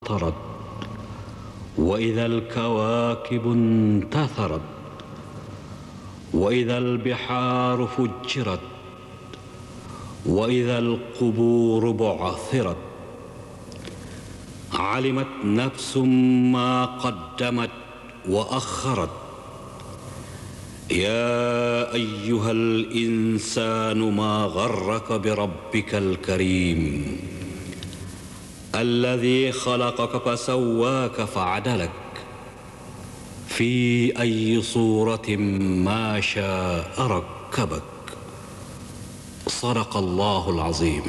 انفطرت وإذا الكواكب انتثرت وإذا البحار فجرت وإذا القبور بعثرت. علمت نفس ما قدمت وأخرت. يا أيها الإنسان ما غرك بربك الكريم الذي خلقك فسواك فعدلك في أي صورة ما شاء ركبك. صدق الله العظيم.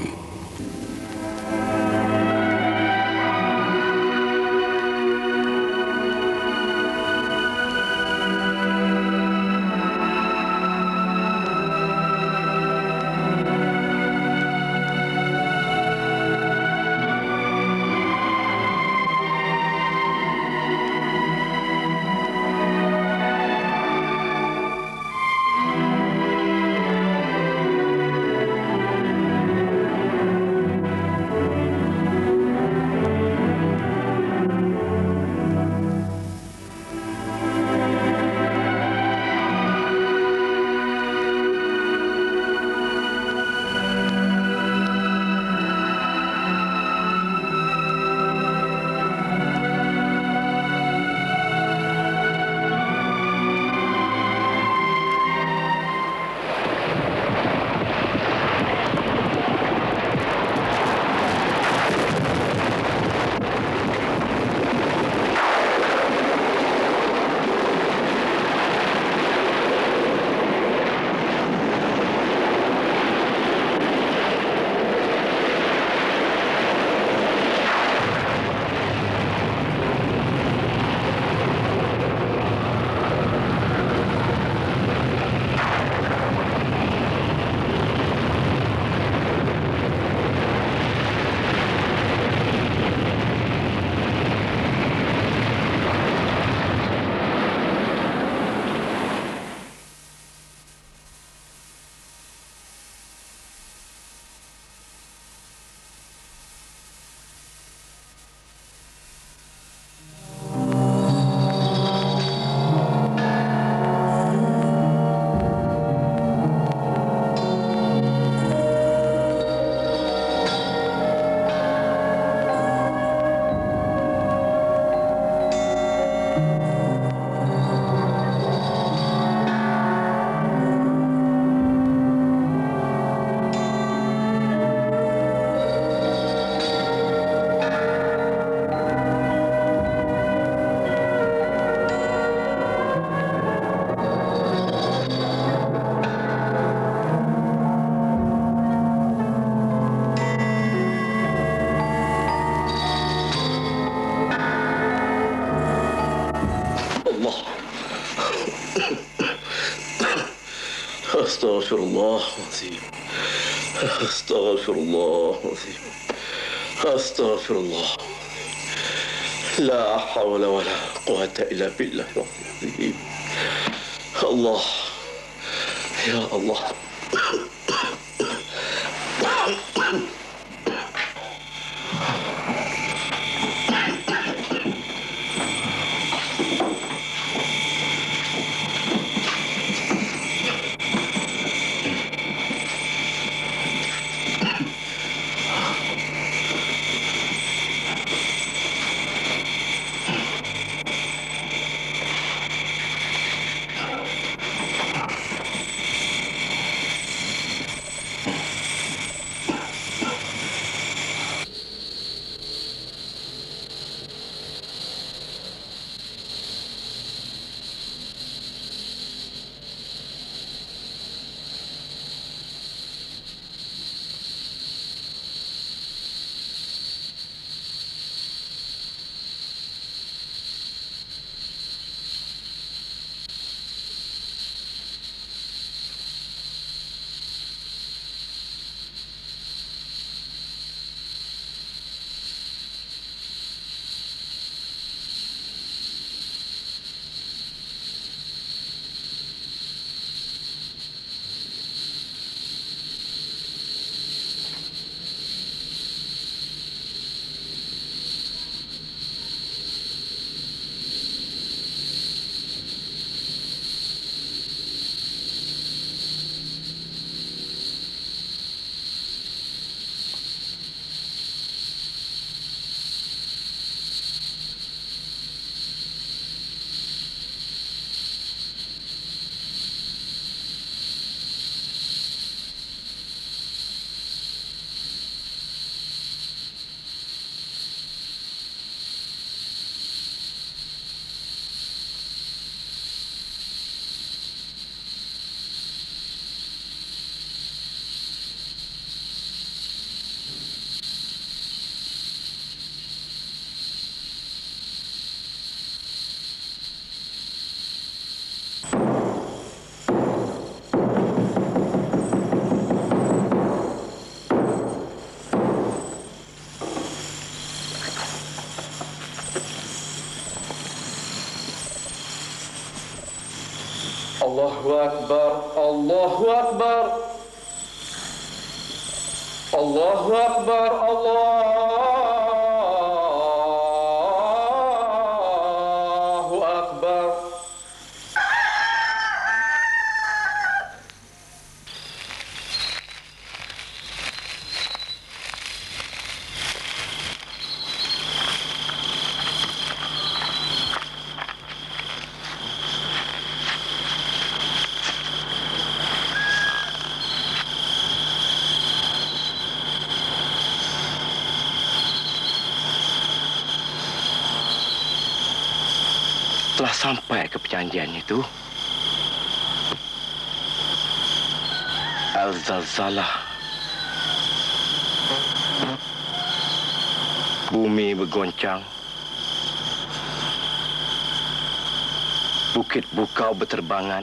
أستغفر الله العظيم. أستغفر الله العظيم. أستغفر الله. لا حول ولا قوة إلا بالله العظيم. الله يا الله. Allahu Akbar, Allahu Akbar. Allahu Akbar, Allahu Akbar. Telah sampai ke perjanjian itu. Al-Zalzalah. Bumi bergoncang. Bukit bukau berterbangan.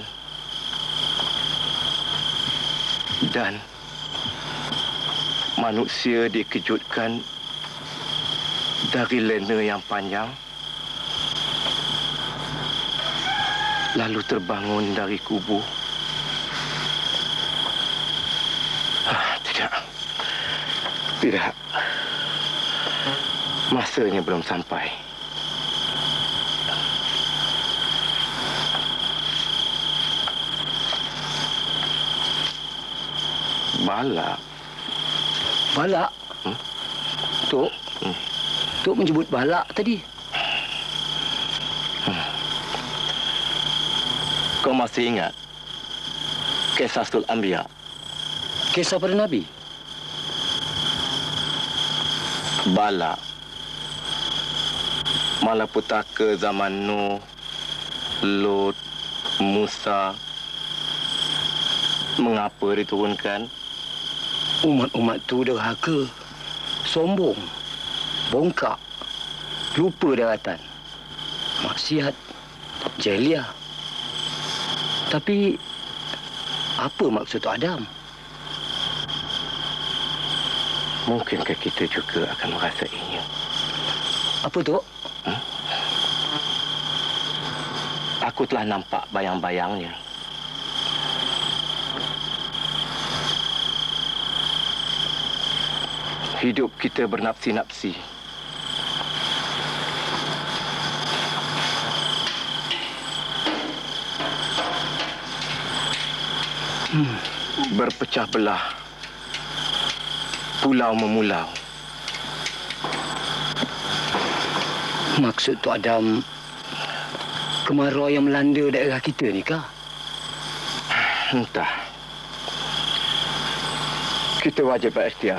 Dan manusia dikejutkan dari lena yang panjang. Lalu terbangun dari kubur. Tidak. Tidak. Masanya belum sampai. Balak. Balak? Tok? Tok menyebut balak tadi. Kau masih ingat kisah Sul Anbiya? Kisah para Nabi? Balak, malapetaka zaman Nuh, Lut, Musa. Mengapa diturunkan? Umat-umat tu derhaka, sombong, bongkak, lupa daratan, maksiat, jahiliah. Tapi apa maksud Tok Adam? Mungkinkah kita juga akan merasainya? Apa, Tok? Aku telah nampak bayang-bayangnya. Hidup kita bernapsi-napsi. Berpecah belah, pulau memulau. Maksud Tok Adam, kemarau yang melanda daerah kita ni kah? Entah. Kita wajib berikhtiar.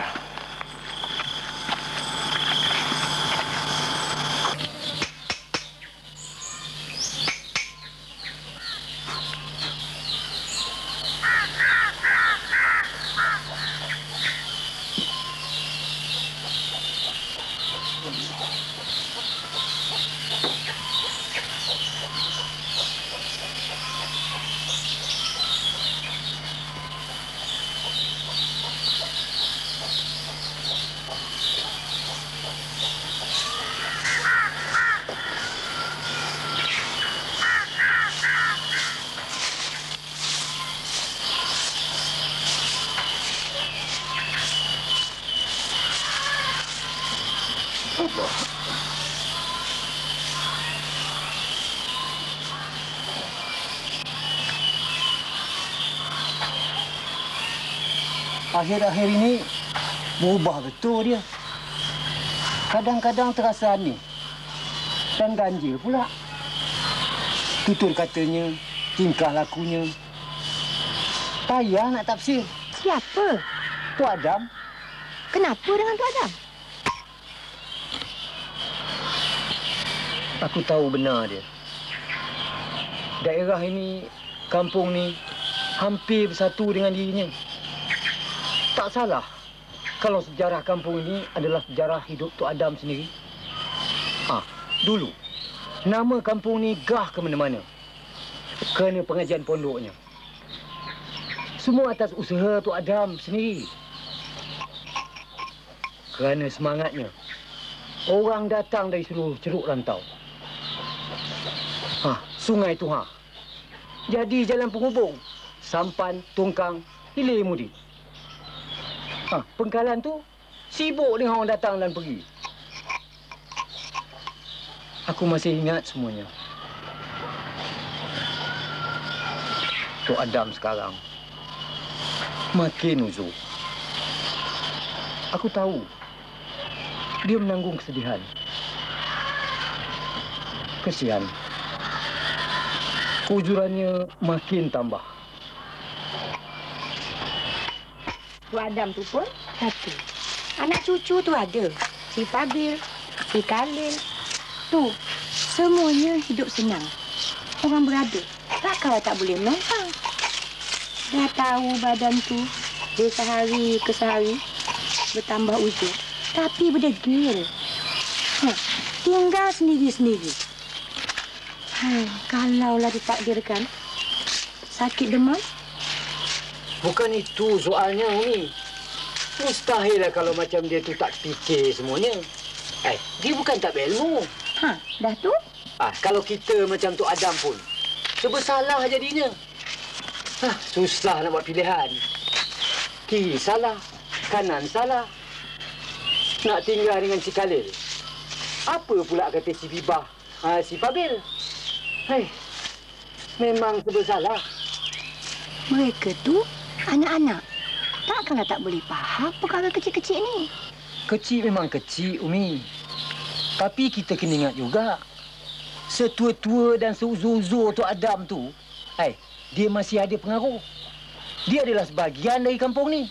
Akhir-akhir ini berubah betul dia. Kadang-kadang terasa aneh dan ganjil pula. Tutur katanya, tingkah lakunya. Payah nak tafsir. Siapa? Tok Adam. Kenapa dengan Tok Adam? Aku tahu benar dia. Daerah ini, kampung ni hampir bersatu dengan dirinya. Tak salah kalau sejarah kampung ini adalah sejarah hidup Tok Adam sendiri. Dulu, nama kampung ni gah ke mana-mana kerana pengajian pondoknya. Semua atas usaha Tok Adam sendiri. Kerana semangatnya, orang datang dari seluruh ceruk rantau. Sungai tu jadi jalan penghubung sampan, tongkang, hilir mudi. Pengkalan tu sibuk dengan orang datang dan pergi. Aku masih ingat semuanya. Tok Adam sekarang makin uzur. Aku tahu dia menanggung kesedihan. Kesian. Keuzurannya makin tambah. Tok Adam tu pun satu. Anak cucu tu ada. Si Pabil, si Khalil. Tu, semuanya hidup senang. Orang berada. Takkan tak boleh menopang. Dah tahu badan tu, dia sehari ke sehari bertambah uzur. Tapi berdegil. Tinggal sendiri-sendiri. Kalaulah ditakdirkan sakit demam. Bukan itu soalnya, Umi. Mustahil lah kalau macam dia tu tak fikir semuanya. Dia bukan tak berilmu. Dah tu? Kalau kita macam Tok Adam pun, serba salah jadinya. Susah nak buat pilihan. Kiri salah, kanan salah. Nak tinggal dengan si Khalil. Apa pula kata si Bibah, si Pabil? Memang serba salah. Mereka tu anak-anak. Takkanlah tak boleh faham perkara kecil-kecil ni. Kecil memang kecil, Umi. Tapi kita kena ingat juga, setua-tua dan seuzur-uzur Tok Adam tu, dia masih ada pengaruh. Dia adalah sebahagian dari kampung ni.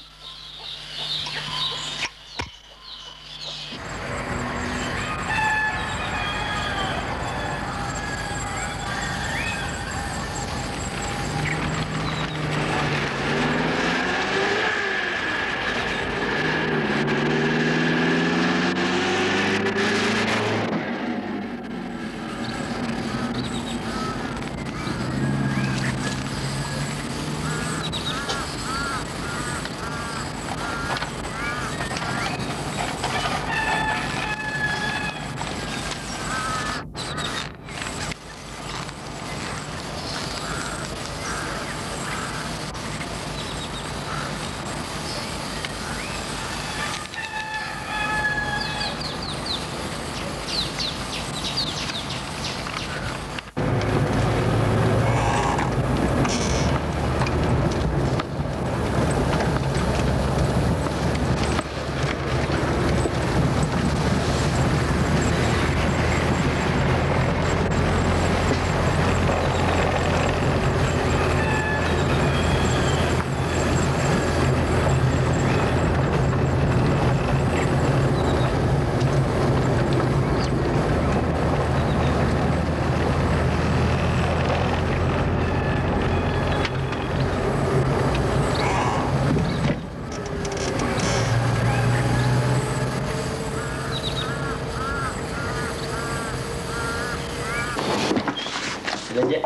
Sekejap.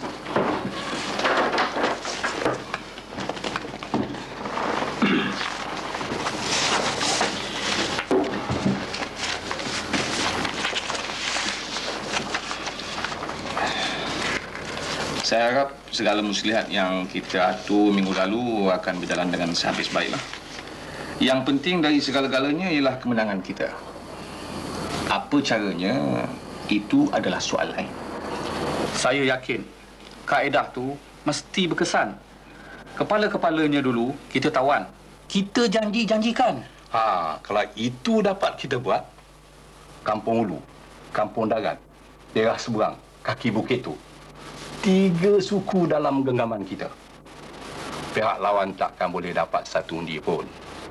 Saya harap segala muslihat yang kita atur minggu lalu akan berjalan dengan sehabis baiklah. Yang penting dari segala-galanya ialah kemenangan kita. Apa caranya, itu adalah soal lain. Saya yakin kaedah tu mesti berkesan. Kepala-kepalanya dulu kita tawan. Kita janji-janjikan. Kalau itu dapat kita buat, Kampung Ulu, Kampung Darat, daerah seberang, kaki bukit tu, 3 suku dalam genggaman kita. Pihak lawan takkan boleh dapat 1 undi pun.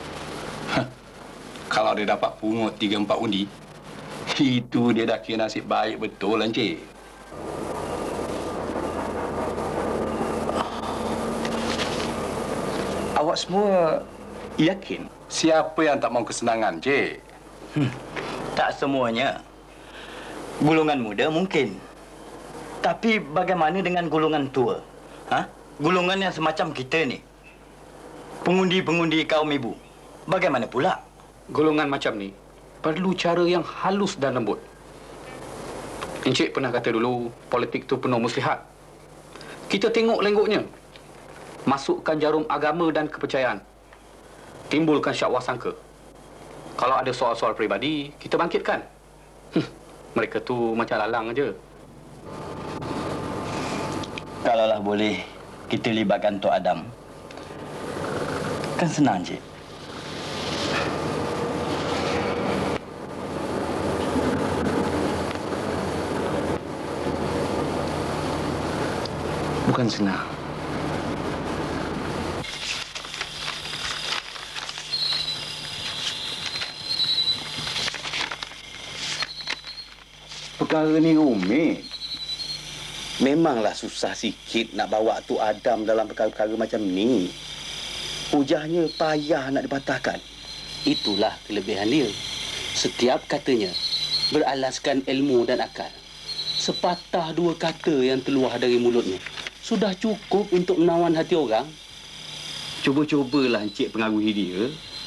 Kalau dia dapat pungut 3-4 undi, itu dia dah kira nasib baik betul, Encik. Awak semua yakin? Siapa yang tak mau kesenangan, Cik? Tak semuanya. Golongan muda mungkin. Tapi bagaimana dengan golongan tua? Golongan yang semacam kita ni. Pengundi-pengundi kaum ibu. Bagaimana pula? Golongan macam ni perlu cara yang halus dan lembut. Encik pernah kata dulu politik tu penuh muslihat. Kita tengok lenggoknya. Masukkan jarum agama dan kepercayaan. Timbulkan syak wasangka. Kalau ada soal-soal peribadi, kita bangkitkan. Mereka tu macam lalang aja. Kalaulah boleh, kita libatkan Tok Adam. Kan senang, Cik. Bukan senang. Perkara ni rumit. Memanglah susah sikit nak bawa Tok Adam dalam perkara-perkara macam ni. Hujahnya payah nak dipatahkan. Itulah kelebihan dia. Setiap katanya beralaskan ilmu dan akal. Sepatah dua kata yang keluar dari mulutnya sudah cukup untuk menawan hati orang. Cuba-cubalah Encik pengaruhi dia.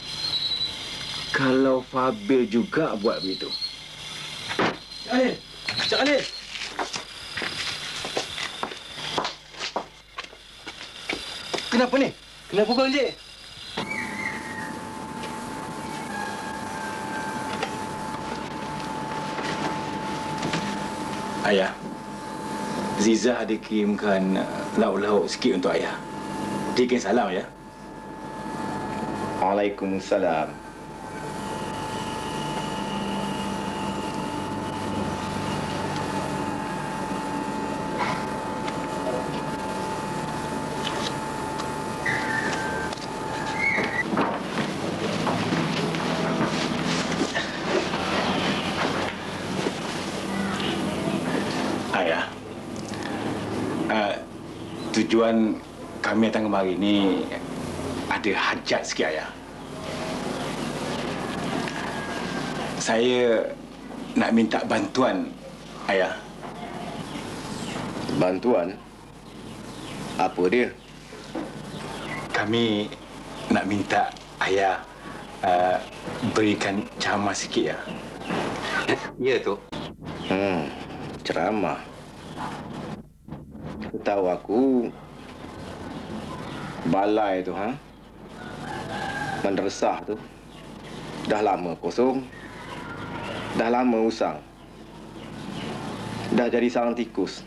Kalau Fabil juga buat begitu. Khalil! Cik Khalil! Kenapa ni? Kenapa kau, Encik? Ayah, Ziza ada kirimkan lauk-lauk sikit untuk ayah. Dia kirim salam, ya? Waalaikumsalam. Ayah, tujuan kami datang kemari ni ada hajat sikit, Ayah. Saya nak minta bantuan, Ayah. Bantuan? Apa dia? Kami nak minta Ayah berikan ceramah sikit, ya. Ya, Tok. Ceramah. Tahu aku balai tu, madrasah tu dah lama kosong, dah lama usang, dah jadi sarang tikus.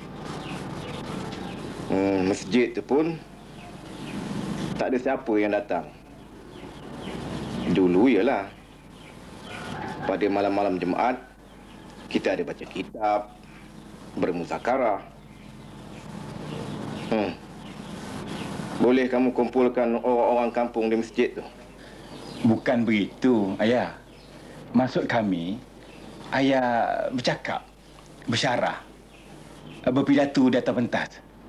Masjid tu pun tak ada siapa yang datang. Dulu ialah pada malam-malam Jumaat kita ada baca kitab, bermuzakarah. Boleh kamu kumpulkan orang-orang kampung di masjid tu? Bukan begitu, Ayah. Maksud kami, Ayah bercakap, bersyarah, berpidato di atas pentas.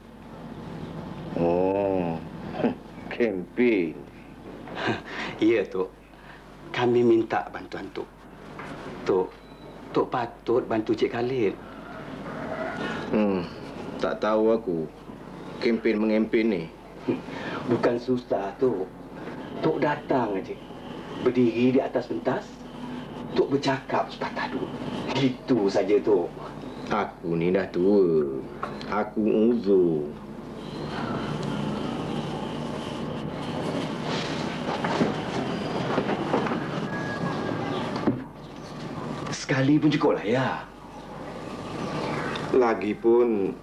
Oh, kempen. Ya, Tok. Kami minta bantuan Tok. Tok patut bantu Cik Khalil. Tak tahu aku kempen mengempen ni. Bukan susah, Tok. Tok datang aja. Berdiri di atas pentas. Tok bercakap sepatah dua. Itu saja, Tok. Aku ni dah tua. Aku uzur. Sekali pun cukuplah, ya. Lagipun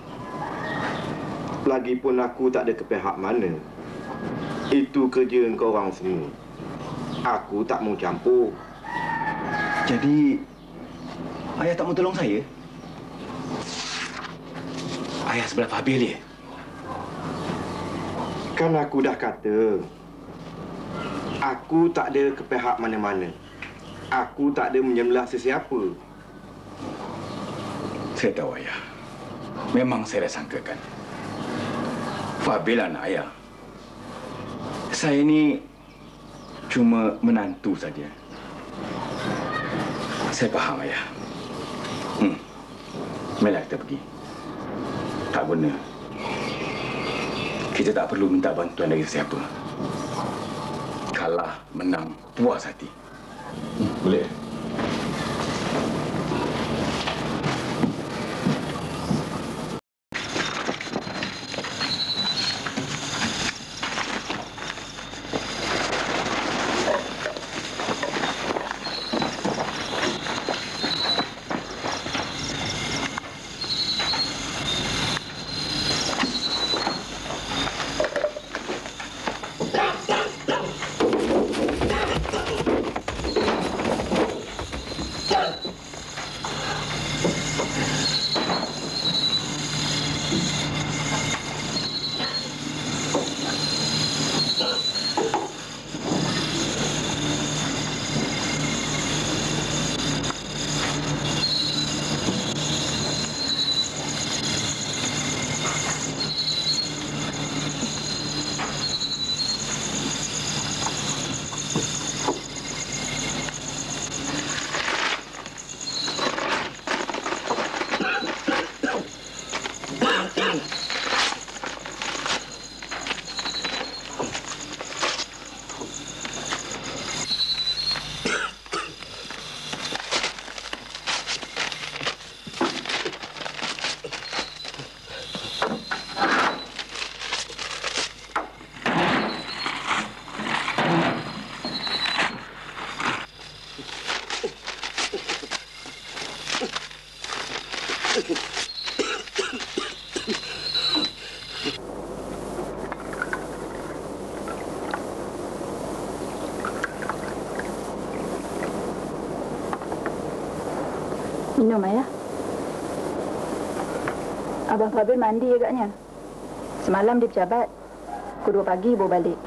aku tak ada ke pihak mana. Itu kerja kau orang semua. Aku tak mau campur. Jadi, Ayah tak mau tolong saya? Ayah sebelah Fabil dia. Kan aku dah kata, aku tak ada ke pihak mana-mana. Aku tak ada menyembelah sesiapa. Saya tahu, Ayah. Memang saya dah sangkakan. Fabil anak Ayah. Saya ni cuma menantu saja. Saya faham, Ayah. Marilah kita pergi. Tak guna. Kita tak perlu minta bantuan dari sesiapa. Kalah, menang, puas hati. Boleh? Minum, Ayah. Abang Fadil mandi agaknya. Semalam dia pejabat. Pukul 2 pagi baru balik.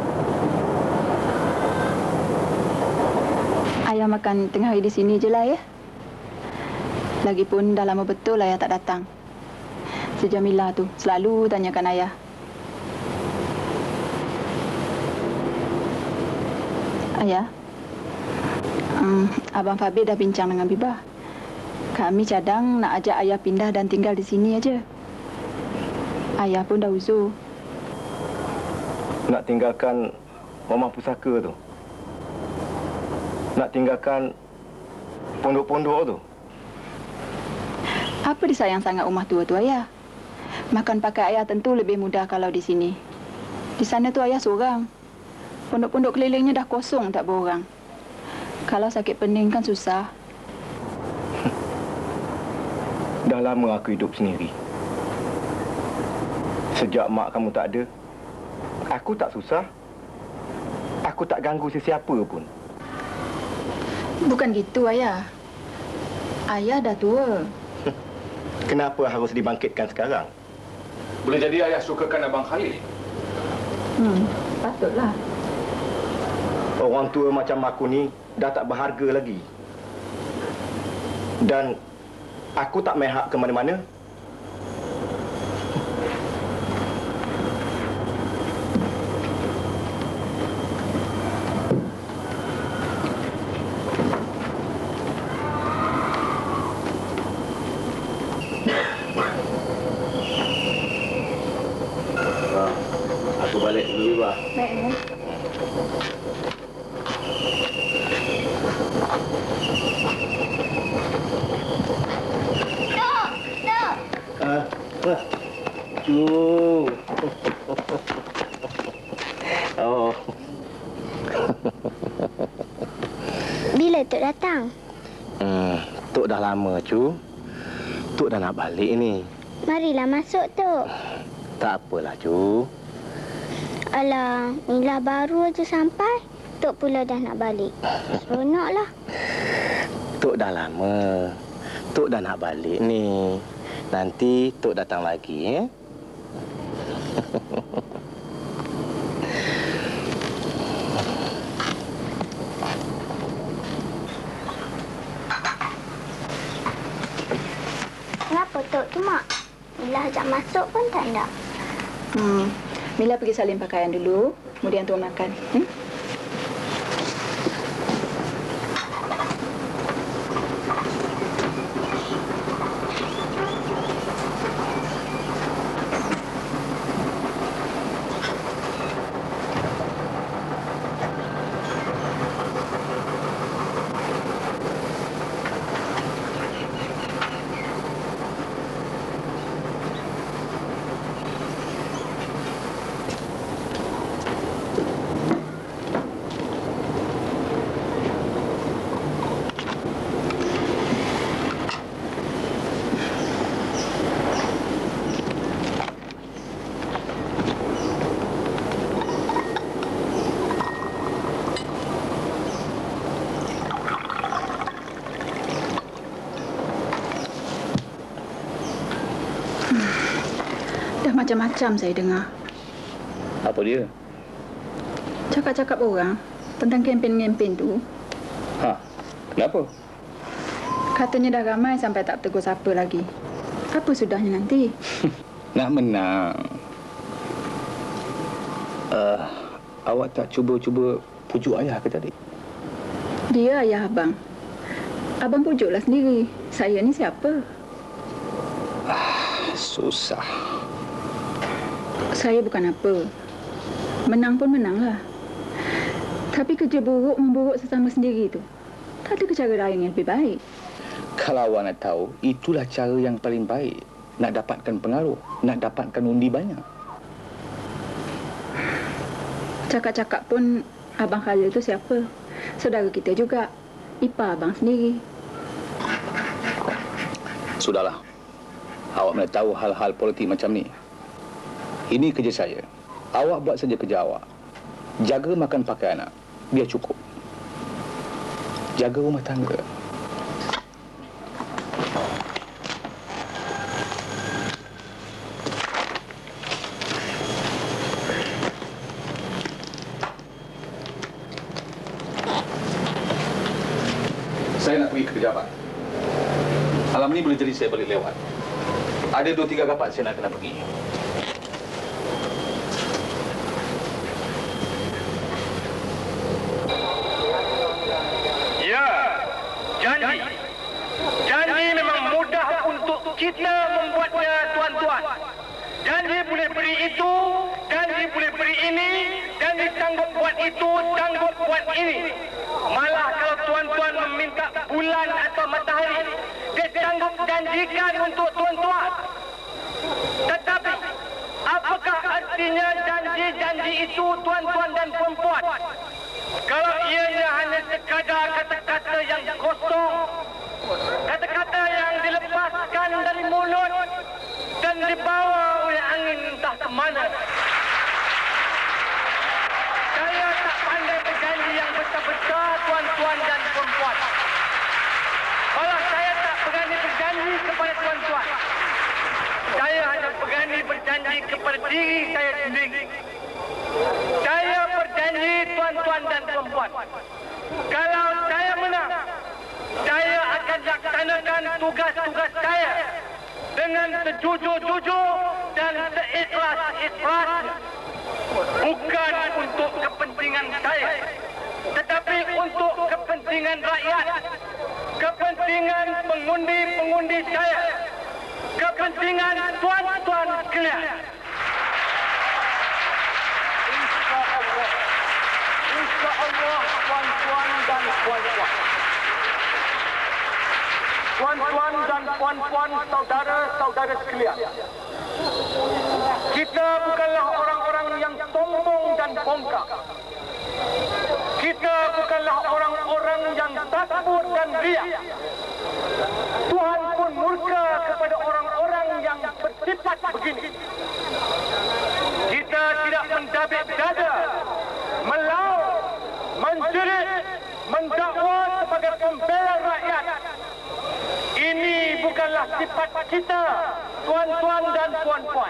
Ayah makan tengah hari di sini je lah, ya. Lagipun dah lama betul Ayah tak datang. Si Jamilah tu selalu tanyakan Ayah. Ayah, Abang Fadil dah bincang dengan Bibah. Kami cadang nak ajak Ayah pindah dan tinggal di sini aja. Ayah pun dah uzur. Nak tinggalkan rumah pusaka tu? Nak tinggalkan pondok-pondok tu? Apa disayang sangat rumah tua tu, Ayah? Makan pakai Ayah tentu lebih mudah kalau di sini. Di sana tu Ayah seorang. Pondok-pondok kelilingnya dah kosong tak berorang. Kalau sakit pening kan susah. Dah lama aku hidup sendiri. Sejak mak kamu tak ada, aku tak susah. Aku tak ganggu sesiapa pun. Bukan gitu, Ayah. Ayah dah tua. Kenapa harus dibangkitkan sekarang? Boleh jadi Ayah sukakan Abang Khalil. Patutlah. Orang tua macam aku ni dah tak berharga lagi. Dan aku tak mehak ke mana-mana. Aku balik dulu, Bibah. Baik, Oh. Bila Tok datang? Tok dah lama, Cu. Tok dah nak balik ni. Marilah masuk, Tok. Tak apalah, Cu. Alah, Mila baru aja sampai. Tok pula dah nak balik. Seronoklah. Tok dah lama. Tok dah nak balik ni. Nanti Tok datang lagi, ya? Kenapa Tok tu, Mak? Mila ajak masuk pun tak nak. Mila pergi salin pakaian dulu, kemudian Tuan makan. Dah macam-macam saya dengar. Apa dia? Cakap-cakap orang tentang kempen-kempen tu. Kenapa? Katanya dah ramai sampai tak bertegur siapa lagi. Apa sudahnya nanti? Nak menang. Awak tak cuba-cuba pujuk Ayah ke tadi? Dia ayah abang. Abang pujuklah sendiri. Saya ni siapa? Susah. Saya bukan apa. Menang pun menanglah. Tapi kerja buruk memburuk sesama sendiri tu. Tak ada cara lain yang lebih baik. Kalau awak nak tahu, itulah cara yang paling baik. Nak dapatkan pengaruh. Nak dapatkan undi banyak. Cakap-cakap pun Abang Khalil tu siapa? Saudara kita juga. Ipar abang sendiri. Sudahlah. Awak mana tahu hal-hal politik macam ni. Ini kerja saya. Awak buat saja kerja awak. Jaga makan pakai anak. Biar cukup. Jaga rumah tangga. Saya nak pergi ke pejabat. Malam ni boleh jadi saya balik lewat. Ada 2-3 rapat saya nak kena pergi. Ya, janji. Janji memang mudah untuk kita membuatnya, tuan-tuan. Janji boleh beri itu, janji boleh beri ini, janji sanggup buat itu, sanggup buat ini. Malah kalau tuan-tuan meminta bulan atau matahari, dia sanggup janjikan untuk tuan-tuan. Tetapi, apakah artinya janji-janji itu, tuan-tuan dan perempuan? Kalau ianya hanya sekadar kata-kata yang kosong, kata-kata yang dilepaskan dari mulut dan dibawa oleh angin entah ke mana. Saya tak pandai berjanji yang besar-besar, tuan-tuan dan perempuan. Malah saya tak berani berjanji kepada tuan-tuan. Saya hanya berani berjanji kepada diri saya sendiri. Saya berjanji, tuan-tuan dan perempuan, kalau saya menang, saya akan laksanakan tugas-tugas saya dengan sejujur-jujur dan seikhlas-ikhlas. Bukan untuk kepentingan saya, tetapi untuk kepentingan rakyat, kepentingan pengundi-pengundi saya, kepentingan tuan-tuan sekalian. InsyaAllah, tuan-tuan dan puan-puan. Tuan-tuan dan puan-puan, saudara-saudara sekalian. Kita bukanlah orang-orang yang sombong dan bongkak. Kita bukanlah orang-orang yang takut dan riak. Tuhan pun murka kepada orang-orang yang bersifat begini. Kita tidak mendabik dada, melaut, menjerit, mendakwa sebagai pembela rakyat. Ini bukanlah sifat kita, tuan-tuan dan puan-puan.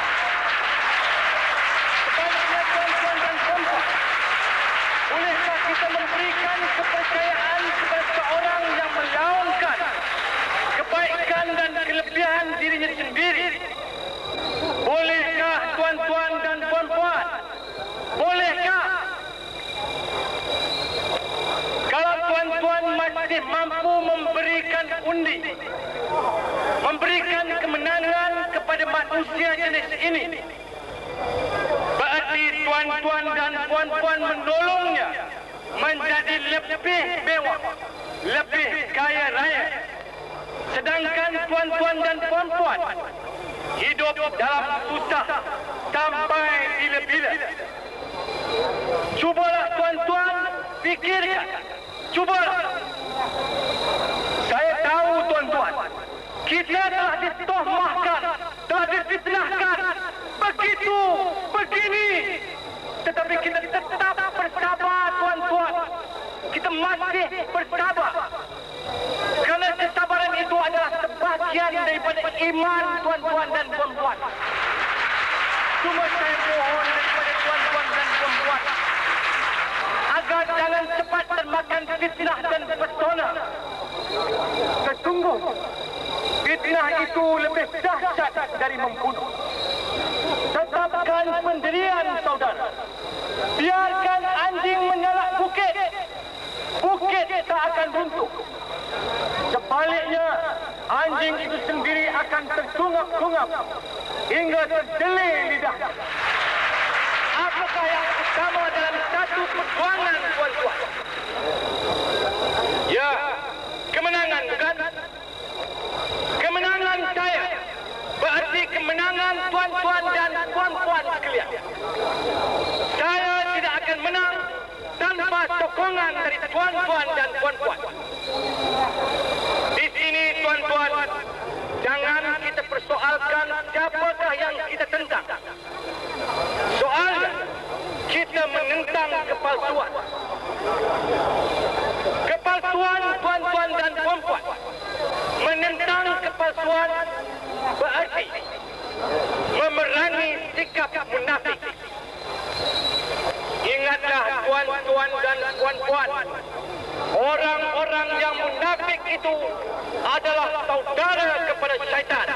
Sebaliknya, tuan-tuan dan puan-puan, bolehkah kita memberikan kepercayaan kepada seorang yang melaungkan kebaikan dan kelebihan dirinya sendiri? Bolehkah, tuan-tuan dan puan-puan? Bolehkah? Kalau tuan-tuan masih mampu memberikan undi, memberikan kemenangan kepada manusia jenis ini, berarti tuan-tuan dan puan-puan menolongnya menjadi lebih mewah, lebih kaya raya. Sedangkan tuan-tuan dan puan-puan hidup dalam susah sampai bila-bila. Cubalah tuan-tuan fikirkan. Cubalah. Saya tahu tuan-tuan, kita telah ditohmahkan, telah difitnahkan, begitu, begini. Tetapi kita tetap bersabar, tuan-tuan. Kita masih bersabar. Kerana kesabaran itu adalah sebahagian daripada iman, tuan-tuan dan perempuan. Cuma saya mohon kepada tuan-tuan dan perempuan, agar jangan cepat termakan fitnah dan pesona. Sesungguh, fitnah itu lebih dahsyat dari membunuh. Tetapkan pendirian, saudara. Biarkan anjing menyalak bukit. Bukit tak akan runtuh. Sebaliknya, anjing itu sendiri akan tersungap-sungap hingga terdelik lidah. Apakah yang utama dalam satu perjuangan, tuan-tuan? Ya, kemenangan, bukan? Kemenangan saya berarti kemenangan tuan-tuan dan puan-puan sekalian. Saya tidak akan menang tanpa sokongan dari tuan-tuan dan puan-puan. Di sini, tuan-tuan, jangan kita persoalkan kepalsuan. Kepalsuan, tuan-tuan dan puan-puan. Menentang kepalsuan berarti memerangi sikap munafik. Ingatlah tuan-tuan dan puan-puan, orang-orang yang munafik itu adalah saudara kepada syaitan.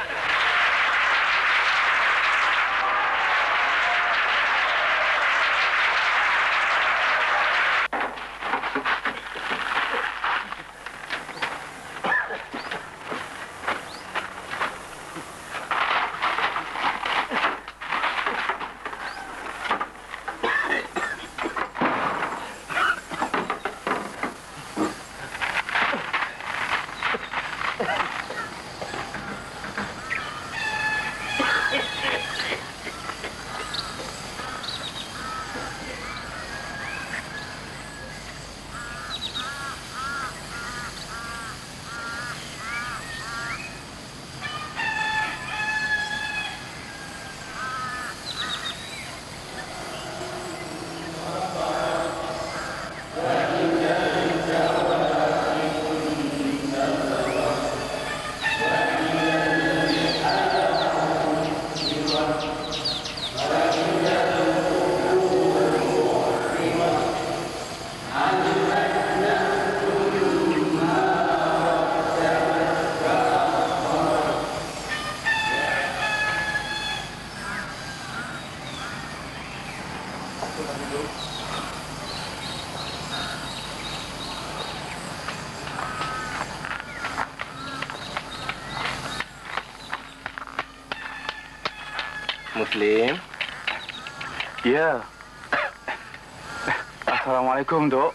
Muslim? Ya. Assalamualaikum, Dok.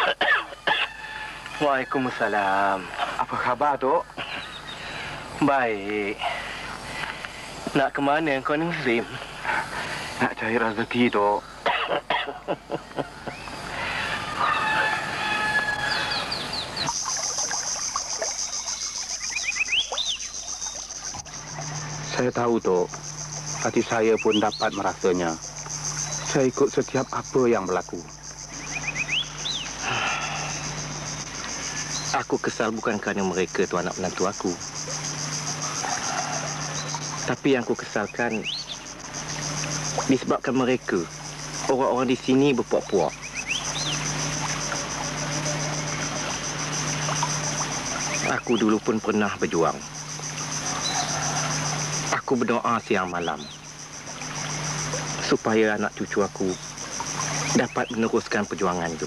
Waalaikumsalam. Apa khabar, Dok? Baik. Nak ke mana kau ni, Muslim? Nak cari rezeki, Dok. Saya tahu, Dok. Hati saya pun dapat merasanya. Saya ikut setiap apa yang berlaku. Aku kesal bukan kerana mereka tu anak menantu aku. Tapi yang aku kesalkan disebabkan mereka, orang-orang di sini berpuak-puak. Aku dulu pun pernah berjuang. Aku berdoa siang malam supaya anak cucu aku dapat meneruskan perjuangan itu.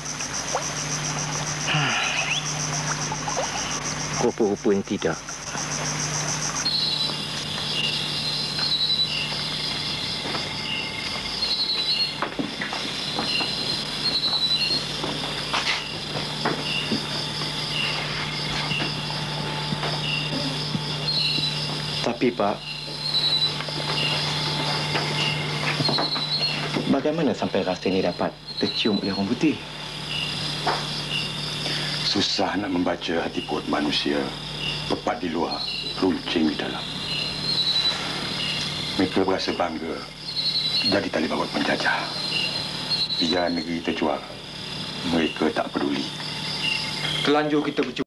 Rupa-rupanya tidak. Tapi, Pak, bagaimana sampai rasa ini dapat tercium oleh orang putih? Susah nak membaca hati kuat manusia. Pepat di luar, runcing di dalam. Mereka berasa bangga jadi tali baut penjajah. Biar negeri terjual, mereka tak peduli. Telanjur kita berjumpa